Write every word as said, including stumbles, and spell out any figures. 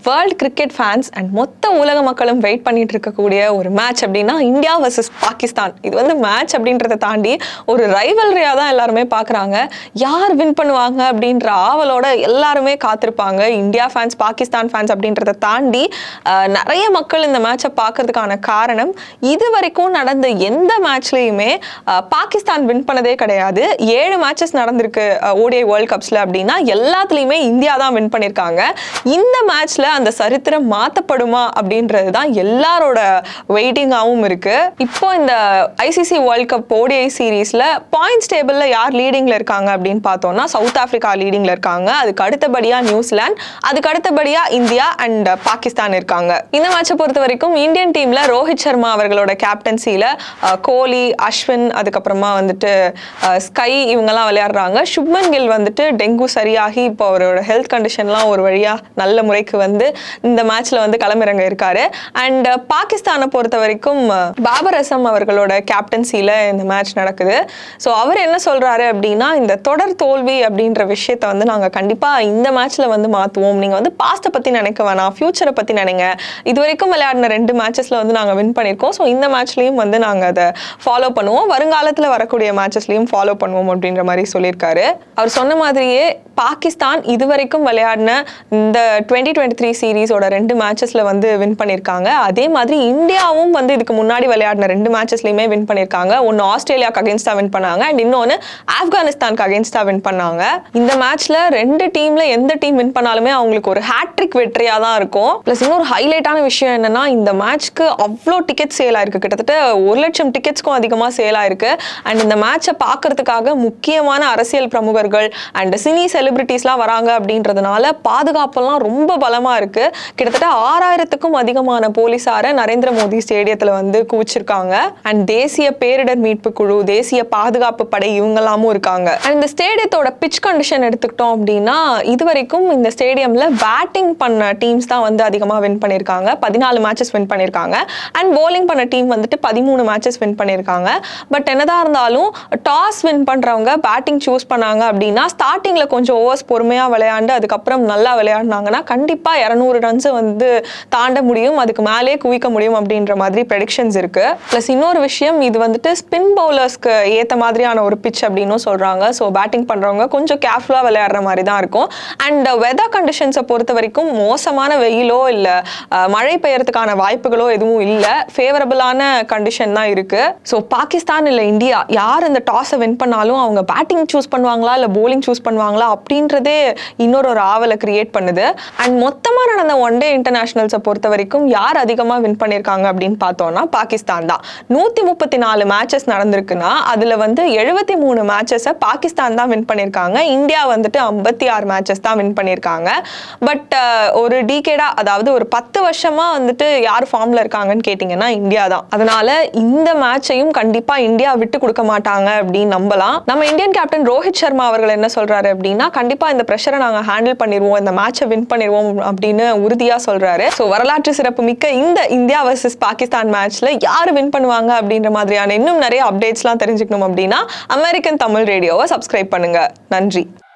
World cricket fans and மொத்த உலக மக்களும் வெயிட் பண்ணிட்டு இருக்கக்கூடிய ஒரு மேட்ச் அப்படின்னா இந்தியா வர்சஸ் பாகிஸ்தான். இது வந்து மேட்ச் அப்படின்றத தாண்டி ஒரு ரைவல்ரியா தான் எல்லாருமே பார்க்குறாங்க. யார் வின் பண்ணுவாங்க அப்படின்ற ஆவலோட எல்லாருமே காத்திருப்பாங்க. இந்தியா ஃபேன்ஸ், பாகிஸ்தான் ஃபேன்ஸ் அப்படின்றத தாண்டி நிறைய மக்கள் இந்த மேட்சை பார்க்கறதுக்கான காரணம், இது வரைக்கும் நடந்த எந்த மேட்ச்லையுமே பாகிஸ்தான் வின் பண்ணதே கிடையாது. ஏழு மேட்சஸ் நடந்திருக்கு ஓடிஐ வேர்ல்ட் கப்ஸ்ல அப்படின்னா எல்லாத்துலேயுமே இந்தியா தான் வின் பண்ணியிருக்காங்க. இந்த மேட்ச்ல அந்த சரித்திரம் மாற்றப்படுமா அப்படின்றது தான் எல்லாரோட வெயிட்டிங்காகவும் இருக்கு. இப்போ இந்த ஐசிசி வேர்ல்ட் கப் ஓடிஐ சீரீஸ்ல பாயிண்ட்ஸ் டேபிள்ல யார் லீடிங்ல இருக்காங்க அப்படின்னு பார்த்தோம்னா சவுத் ஆப்பிரிக்கா லீடிங்ல இருக்காங்க. அதுக்கு அடுத்தபடியா நியூசிலாந்து, அதுக்கு அடுத்தபடியா இந்தியா அண்ட் பாகிஸ்தான் இருக்காங்க. இந்த மேட்சை பொறுத்த வரைக்கும் இந்தியன் டீம்ல ரோஹித் சர்மா அவர்களோட கேப்டன்சியில கோலி, அஸ்வின், அதுக்கப்புறமா வந்துட்டு ஸ்கை இவங்கெல்லாம் விளையாடுறாங்க. சுப்மன் கில் வந்துட்டு டெங்கு சரியாகி இப்போ அவரோட ஹெல்த் கண்டிஷன்லாம் ஒரு வழியா நல்ல முறைக்கு வந்து இந்த மேட்ச்ல வந்து களமிறங்க இருக்காரு. அண்ட் பாகிஸ்தானை பொறுத்த வரைக்கும் பாபர் அசம் அவர்களோட கேப்டன்சியில இந்த மேட்ச் நடக்குது. ஸோ அவர் என்ன சொல்றாரு அப்படின்னா, இந்த தொடர் தோல்வி அப்படின்ற விஷயத்த வந்து நாங்கள் கண்டிப்பா இந்த மேட்ச்ல வந்து மாற்றுவோம். நீங்க வந்து பாஸ்ட்டை பத்தி நினைக்க வேணாம், ஃபியூச்சரை பத்தி நினைங்க. இது வரைக்கும் விளையாடின ரெண்டு மேட்சஸ்ல வந்து நாங்கள் வின் பண்ணியிருக்கோம். ஸோ இந்த மேட்ச்லயும் வந்து நாங்கள் அதை ஃபாலோ பண்ணுவோம், வருங்காலத்தில் வரக்கூடிய மேட்சஸ்லையும் ஃபாலோ பண்ணுவோம் அப்படின்ற மாதிரி சொல்லியிருக்காரு. அவர் சொன்ன மாதிரியே பாகிஸ்தான் இதுவரைக்கும் விளையாடின இந்த டுவெண்ட்டி டுவெண்ட்டி த்ரீ சீரீஸோட ரெண்டு மேட்சஸ்ல வந்து வின் பண்ணியிருக்காங்க. அதே மாதிரி இந்தியாவும் வந்து இதுக்கு முன்னாடி விளையாடின ரெண்டு மேட்சஸ்லையுமே வின் பண்ணியிருக்காங்க. ஒன்று ஆஸ்திரேலியாவுக்கு அகேன்ஸ்டா வின் பண்ணாங்க அண்ட் இன்னொன்று ஆப்கானிஸ்தானுக்கு அகேன்ஸ்டா வின் பண்ணாங்க. இந்த மேட்ச்ல ரெண்டு டீம்ல எந்த டீம் வின் பண்ணாலுமே அவங்களுக்கு ஒரு ஹேட்ரிக் வெற்றியா தான் இருக்கும். பிளஸ் இன்னொரு ஹைலைட்டான விஷயம் என்னன்னா, இந்த மேட்ச்க்கு அவ்வளோ டிக்கெட் சேல் ஆயிருக்கு. கிட்டத்தட்ட ஒரு லட்சம் டிக்கெட்ஸ்க்கும் அதிகமாக சேல் ஆயிருக்கு. அண்ட் இந்த மேட்சை பார்க்கறதுக்காக முக்கியமான அரசியல் பிரமுகர்கள் அண்ட் சினி செலிபிரிட்டிஸ்லாம் வராங்க அப்படின்றதுனால பாதுகாப்பெல்லாம் ரொம்ப பலமா இருக்கு. கிட்டத்தட்ட ஆறாயிரத்துக்கும் அதிகமான போலீசாரை நரேந்திர மோடி ஸ்டேடியத்துல வந்து குவிச்சிருக்காங்க. அண்ட் தேசிய பேரிடர் மீட்பு குழு, தேசிய பாதுகாப்பு படை இவங்கெல்லாமும் இருக்காங்க. அண்ட் இந்த ஸ்டேடியத்தோட பிச் கண்டிஷன் எடுத்துக்கிட்டோம் அப்படின்னா, இது வரைக்கும் இந்த ஸ்டேடியம்ல பேட்டிங் பண்ண டீம்ஸ் தான் வந்து அதிகமாக வின் பண்ணியிருக்காங்க. பதினாலு மேட்சஸ் வின் பண்ணியிருக்காங்க. அண்ட் போலிங் பண்ண டீம் வந்துட்டு பதிமூணு மேட்சஸ் வின் பண்ணியிருக்காங்க. பட் என்னதான் இருந்தாலும் டாஸ் வின் பண்றவங்க பேட்டிங் சூஸ் பண்ணாங்க அப்படின்னா ஸ்டார்டிங்ல கொஞ்சம் ஓவர்ஸ் பொறுமையா விளையாண்டு அதுக்கப்புறம் நல்லா விளையாடினாங்கன்னா கண்டிப்பா இருநூறு ரன்ஸ் வந்து தாண்ட முடியும், அதுக்கு மேலே குவிக்க முடியும் அப்படின்ற மாதிரி ப்ரெடிக்ஷன்ஸ் இருக்கு. பிளஸ் இன்னொரு விஷயம், இது வந்துட்டு ஸ்பின் பவுலர்ஸ்க்கு ஏற்ற மாதிரியான ஒரு பிச் அப்படின்னு சொல்றாங்க. ஸோ பேட்டிங் பண்றவங்க கொஞ்சம் கேர்ஃபுல்லா விளையாடுற மாதிரி தான் இருக்கும். அண்ட் வெதர் கண்டிஷன்ஸை பொறுத்த வரைக்கும் மோசமான வெயிலோ இல்லை மழை பெய்யறதுக்கான வாய்ப்புகளோ எதுவும் இல்லை, ஃபேவரபிளான கண்டிஷன் தான் இருக்கு. ஸோ பாகிஸ்தான் இல்லை இந்தியா யார் இந்த டாஸை வின் பண்ணாலும் அவங்க பேட்டிங் சூஸ் பண்ணுவாங்களா இல்லை போலிங் சூஸ் பண்ணுவாங்களா அப்படின்றதே இன்னொரு ஒரு ஆவலை கிரியேட் பண்ணுது. அண்ட் மொத்தமாக நடந்த ஒன் டே இன்டர்நேஷனல்ஸை பொறுத்த வரைக்கும் யார் அதிகமாக வின் பண்ணியிருக்காங்க அப்படின்னு பார்த்தோம்னா பாகிஸ்தான் தான். நூற்றி முப்பத்தி நாலு மேட்சஸ் நடந்திருக்குன்னா அதில் வந்து எழுபத்தி மூணு மேட்சஸை பாகிஸ்தான் தான் வின் பண்ணியிருக்காங்க. இந்தியா வந்துட்டு ஐம்பத்தி ஆறு மேட்சஸ் தான் வின் பண்ணியிருக்காங்க. பட் ஒரு டீகேடா, அதாவது ஒரு பத்து வருஷமா வந்துட்டு யார் ஃபார்ம்ல இருக்காங்கன்னு கேட்டிங்கன்னா இந்தியா தான். அதனால இந்த மேட்சையும் கண்டிப்பாக இந்தியா விட்டு கொடுக்க மாட்டாங்க அப்படின்னு நம்பலாம். நம்ம இந்தியன் கேப்டன் ரோஹித் சர்மா அவர்கள் என்ன சொல்றாரு அப்படின்னா, கண்டிப்பா இந்த பிரஷரை நாங்க ஹேண்டில் பண்ணிடுவோம், இந்த மேட்சை வின் பண்ணிடுவோம் அப்படின்னு உறுதியா சொல்றாரு. ஸோ வரலாற்று சிறப்பு மிக்க இந்த இந்தியா வர்சஸ் பாகிஸ்தான் மேட்ச்ல யாரு வின் பண்ணுவாங்க அப்படின்ற மாதிரியான இன்னும் நிறைய அப்டேட்ஸ்லாம் தெரிஞ்சுக்கணும் அப்படின்னா அமெரிக்கன் தமிழ் ரேடியோவை சப்ஸ்கிரைப் பண்ணுங்க. நன்றி.